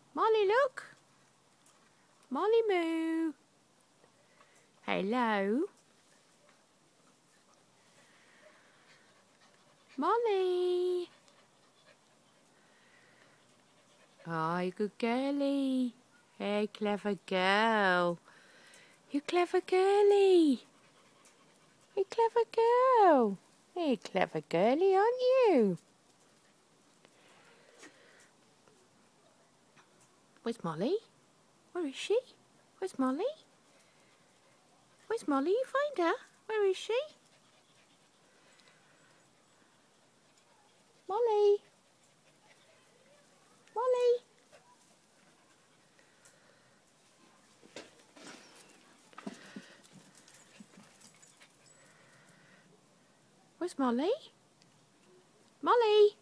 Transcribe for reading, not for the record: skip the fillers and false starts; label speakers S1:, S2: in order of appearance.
S1: Molly, look. Molly Moo. Hello. Molly. Oh, you good girlie. Hey, clever girl. You clever girlie. You clever girl. Hey, clever girlie, aren't you? Where's Molly? Where is she? Where's Molly? Where's Molly? You find her? Where is she? Molly? Molly? Where's Molly? Molly?